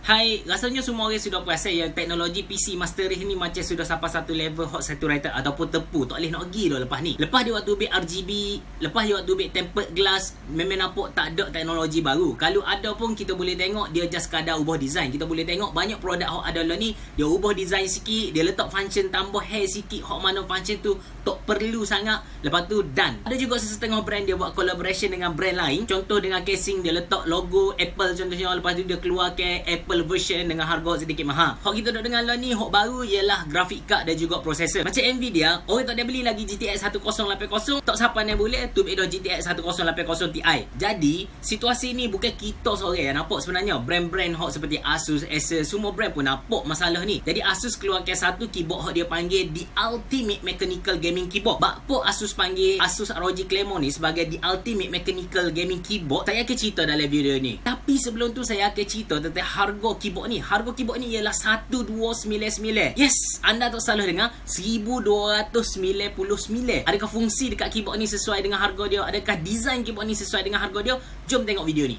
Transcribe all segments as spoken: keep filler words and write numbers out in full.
Hai, rasanya semua orang sudah perasan yang teknologi P C Master Race ni macam sudah sampai satu level hot saturated ataupun tepu. Tak boleh nak pergi dah lepas ni. Lepas dia waktu ambil R G B, lepas dia waktu ambil tempered glass, memang nampak tak ada teknologi baru. Kalau ada pun kita boleh tengok dia just sekadar ubah design. Kita boleh tengok banyak produk hot ada lah ni, dia ubah design sikit, dia letak function tambah hair sikit, hot mana function tu tak perlu sangat. Lepas tu done. Ada juga sesetengah brand dia buat collaboration dengan brand lain. Contoh dengan casing dia letak logo Apple contohnya, lepas tu dia keluar ke Apple version dengan harga sedikit mahal. Hok kita duk dengar lah ni, hok baru ialah graphic card dan juga processor. Macam Nvidia, orang tak ada beli lagi G T X ten eighty, tak siapa yang boleh tu dah G T X ten eighty Ti. Jadi, situasi ni bukan kita seorang yang nampak sebenarnya. Brand-brand hok seperti Asus, Acer, semua brand pun nampak masalah ni. Jadi Asus keluarkan satu keyboard hok dia panggil The Ultimate Mechanical Gaming Keyboard. Bakpo Asus panggil Asus R O G Claymore ni sebagai The Ultimate Mechanical Gaming Keyboard. Saya akan cerita dalam video ni. Tapi sebelum tu saya akan cerita tentang harga keyboard ni. Harga keyboard ni ialah twelve ninety-nine. Yes, anda tak salah dengar, twelve ninety-nine. Adakah fungsi dekat keyboard ni sesuai dengan harga dia? Adakah design keyboard ni sesuai dengan harga dia? Jom tengok video ni.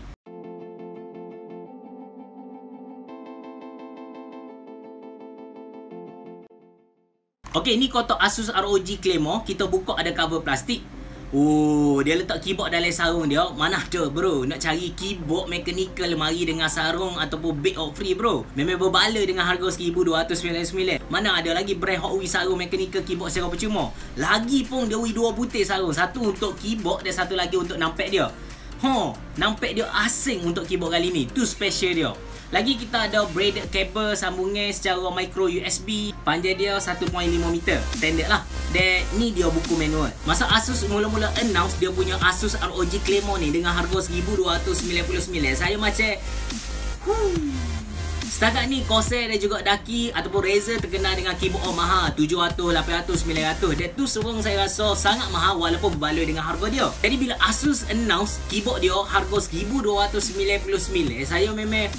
Okey, ni kotak Asus R O G Claymore. Kita buka ada cover plastik. Oh, dia letak keyboard dalam sarung dia. Mana ada bro nak cari keyboard mechanical mari dengan sarung ataupun bag out free bro. Memang berbala dengan harga twelve ninety-nine. Mana ada lagi brand hot wheel sarung mechanical keyboard secara percuma. Lagi pun dia wheel dua butir sarung. Satu untuk keyboard dan satu lagi untuk numpad dia. Ha, numpad dia asing untuk keyboard kali ni. Tu special dia. Lagi kita ada braided cable sambungan secara micro U S B. Panjang dia one point five meter. Standard lah. Dan ni dia buku manual. Masa Asus mula-mula announce dia punya Asus R O G Claymore ni dengan harga twelve ninety-nine, saya macam huh. Setakat ni Corsair dan juga Daki ataupun Razer terkenal dengan keyboard oh mahal, seven hundred, eight hundred, nine hundred. Dan tu serung saya rasa sangat mahal walaupun berbaloi dengan harga dia. Jadi bila Asus announce keyboard dia harga twelve ninety-nine, saya memang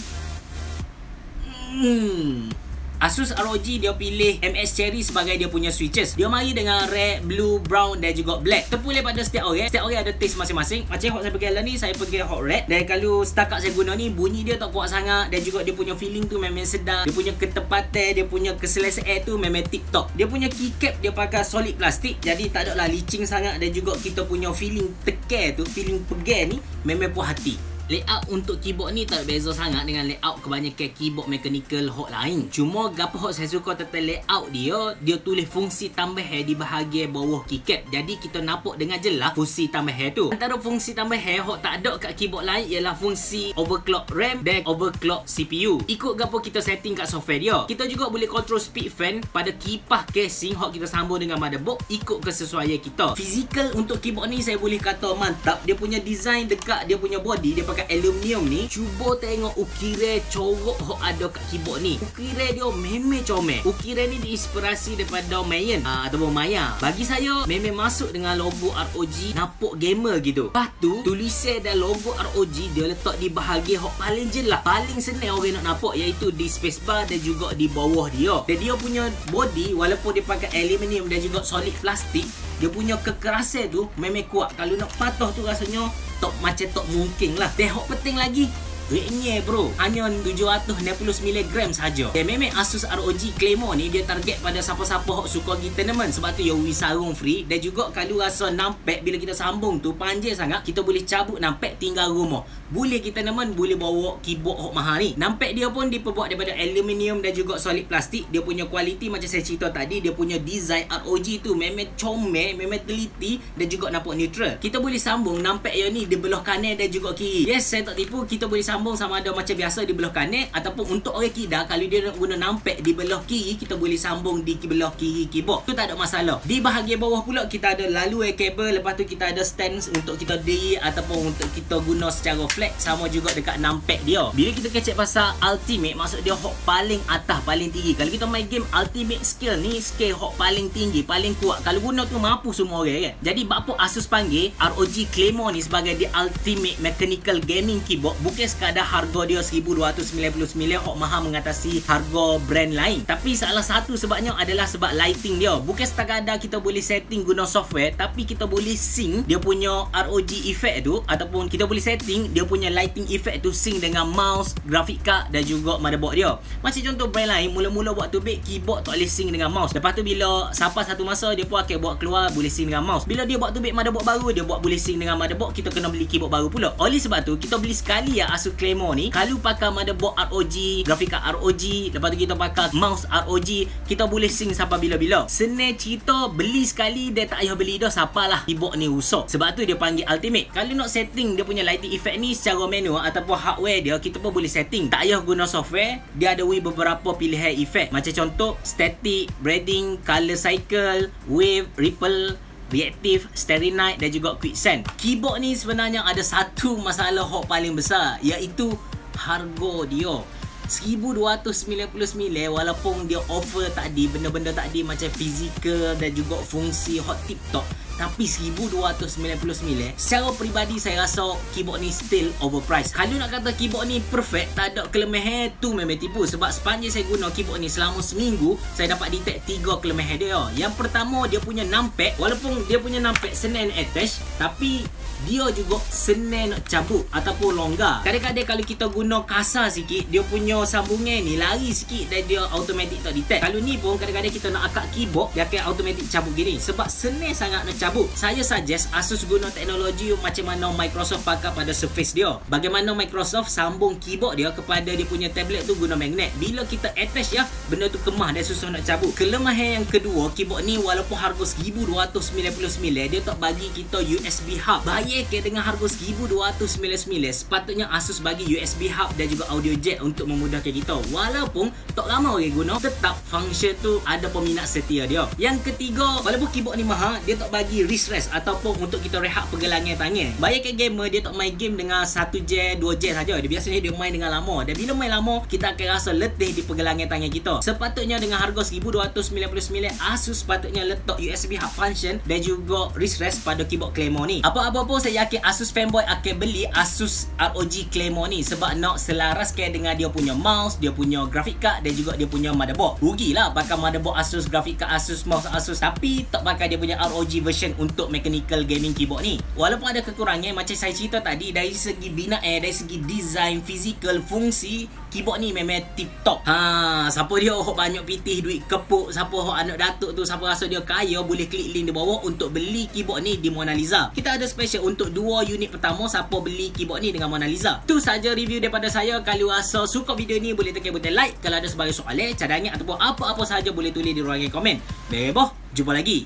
Hmm. Asus R O G dia pilih M S Cherry sebagai dia punya switches. Dia mari dengan red, blue, brown dan juga black. Terpulang pada setiap orang. Setiap orang ada taste masing-masing. Macam hot saya pergi lah ni, saya pergi hot red. Dan kalau setakat saya guna ni, bunyi dia tak kuat sangat. Dan juga dia punya feeling tu memang sedap. Dia punya ketepatan, dia punya keselesaan tu memang tip-top. Dia punya keycap dia pakai solid plastik. Jadi tak ada lah licin sangat. Dan juga kita punya feeling tekan tu, feeling pegang ni memang puas hati. Layout untuk keyboard ni tak beza sangat dengan layout kebanyakan keyboard mechanical hot lain. Cuma gapo hot saya suka tentang layout dia, dia tulis fungsi tambahan di bahagian bawah keycap. Jadi kita nampak dengan jelas fungsi tambahan tu. Antara fungsi tambahan hot tak ada kat keyboard lain ialah fungsi overclock RAM dan overclock C P U. Ikut gapo kita setting kat software dia. Kita juga boleh control speed fan pada kipas casing hot kita sambung dengan motherboard ikut kesesuaian kita. Physical untuk keyboard ni saya boleh kata mantap. Dia punya design dekat dia punya body, dia pakai aluminium ni. Cuba tengok ukiran corok hok ada kat keyboard ni. Ukiran dia memang comel. Ukiran ni diinspirasi daripada Mayan uh, ataupun Maya. Bagi saya memang masuk dengan logo R O G, nampak gamer gitu. Lepas tu tulisan dan logo R O G dia letak di bahagian hok paling jelas, paling senang orang nak nampak, iaitu di spacebar dan juga di bawah dia. Dan dia punya body walaupun dia pakai aluminium dan juga solid plastik, dia punya kekerasan tu memang kuat. Kalau nak patah tu rasanya tak macam tak mungkin lah. Dan hok penting lagi, duitnya bro hanya seven ninety-nine gram saja. Dan memang Asus R O G Claymore ni dia target pada siapa-siapa hok suka pergi tournament. Sebab tu dia wheel sarung free. Dan juga kalau rasa numpad bila kita sambung tu panjang sangat, kita boleh cabut numpad tinggal rumah. Boleh kita teman boleh bawa keyboard hok mahal ni. Numpad dia pun diperbuat daripada aluminium dan juga solid plastik. Dia punya kualiti macam saya cerita tadi, dia punya design R O G tu memang comel, memang teliti dan juga nampak neutral. Kita boleh sambung numpad dia ni di belah kanan dan juga kiri. Yes, saya tak tipu, kita boleh sambung sama ada macam biasa di belah kanan ataupun untuk orang kidar kalau dia nak guna numpad di belah kiri, kita boleh sambung di belah kiri keyboard. Tu tak ada masalah. Di bahagian bawah pula kita ada laluan kabel, lepas tu kita ada stand untuk kita diri ataupun untuk kita guna secara flat, sama juga dekat numpad dia. Bila kita kecek pasal ultimate, maksud dia hok paling atas, paling tinggi. Kalau kita main game ultimate skill ni, skill hok paling tinggi, paling kuat. Kalau guna tu mampu semua orang kan. Jadi bapa Asus panggil R O G Claymore ni sebagai the ultimate mechanical gaming keyboard, bukan sekadar sekadar harga dia seribu dua ratus sembilan puluh sembilan hok mahal mengatasi harga brand lain. Tapi salah satu sebabnya adalah sebab lighting dia. Bukan sekadar kita boleh setting guna software, tapi kita boleh sync dia punya R O G effect tu, ataupun kita boleh setting dia punya lighting effect tu sync dengan mouse, graphic card dan juga motherboard dia. Macam contoh brand lain mula-mula buat tubik keyboard tak boleh sync dengan mouse. Lepas tu bila sampai satu masa dia pun akan buat keluar boleh sync dengan mouse. Bila dia buat tubik motherboard baru, dia buat boleh sync dengan motherboard, kita kena beli keyboard baru pula. Oleh sebab tu kita beli sekali ya Asus Claymore ni. Kalau pakai motherboard R O G, graphic card R O G, lepas tu kita pakai mouse R O G, kita boleh sync sampai bila-bila. Senang cerita, beli sekali dia tak payah beli dah sapalah keyboard ni rosak. Sebab tu dia panggil ultimate. Kalau nak setting dia punya lighting effect ni secara manual ataupun hardware dia, kita pun boleh setting. Tak payah guna software. Dia ada beberapa pilihan effect. Macam contoh static, breathing, color cycle, wave, ripple, reactive, starry night dan juga quicksand. Keyboard ni sebenarnya ada satu masalah hok paling besar, iaitu harga dia. seribu dua ratus sembilan puluh sembilan walaupun dia offer tadi benda-benda tadi macam fizikal dan juga fungsi hot tip top, tapi seribu dua ratus sembilan puluh sembilan secara peribadi saya rasa keyboard ni still overpriced. Kalau nak kata keyboard ni perfect, tak ada kelemahan, tu memang tipu. Sebab sepanjang saya guna keyboard ni selama seminggu, saya dapat detect tiga kelemahan dia. Yang pertama, dia punya numpad, walaupun dia punya numpad senang attach, tapi dia juga senang nak cabut ataupun longgar. Kadang-kadang kalau kita guna kasar sikit, dia punya sambungan ni lari sikit dan dia automatic tak detect. Kalau ni pun kadang-kadang kita nak angkat keyboard, dia akan automatic cabut gini. Sebab senang sangat nak cabut. Saya suggest Asus guna teknologi macam mana Microsoft pakai pada Surface dia. Bagaimana Microsoft sambung keyboard dia kepada dia punya tablet tu guna magnet. Bila kita attach ya, benda tu kemah dan susah nak cabut. Kelemahan yang kedua, keyboard ni walaupun harga seribu dua ratus sembilan puluh sembilan, dia tak bagi kita U S B hub. Bayangkan dengan harga seribu dua ratus sembilan puluh sembilan, sepatutnya Asus bagi U S B hub dan juga audio jack untuk memudahkan kita. Walaupun tak lama orang guna, tetap function tu ada peminat setia dia. Yang ketiga, walaupun keyboard ni mahal, dia tak bagi wrist rest ataupun untuk kita rehat pergelangan tangan. Bayangkan gamer dia tak main game dengan satu jam, dua jam saja. Dia biasanya dia main dengan lama. Dan bila main lama, kita akan rasa letih di pergelangan tangan kita. Sepatutnya dengan harga seribu dua ratus sembilan puluh sembilan, Asus sepatutnya letak U S B hub function dan juga wrist rest pada keyboard Claymore ni. Apa-apa pun saya yakin Asus fanboy akan beli Asus R O G Claymore ni sebab nak selaraskan dengan dia punya mouse, dia punya graphic card dan juga dia punya motherboard. Rugilah pakai motherboard Asus, graphic card Asus, mouse Asus, tapi tak pakai dia punya R O G version untuk mechanical gaming keyboard ni. Walaupun ada kekurangan macam saya cerita tadi, dari segi binaan, dari segi design, fizikal, fungsi, keyboard ni memang tip top. Ha, siapa dia hok banyak pitih duit kepuk, siapa hok anak datuk tu, siapa rasa dia kaya, boleh klik link di bawah untuk beli keyboard ni di Mona Lisa. Kita ada special untuk dua unit pertama siapa beli keyboard ni dengan Mona Lisa. Tu saja review daripada saya. Kalau rasa suka video ni, boleh tekan butang like. Kalau ada sebagai soalan, cadangan ataupun apa-apa sahaja boleh tulis di ruangan komen. Beboh, jumpa lagi.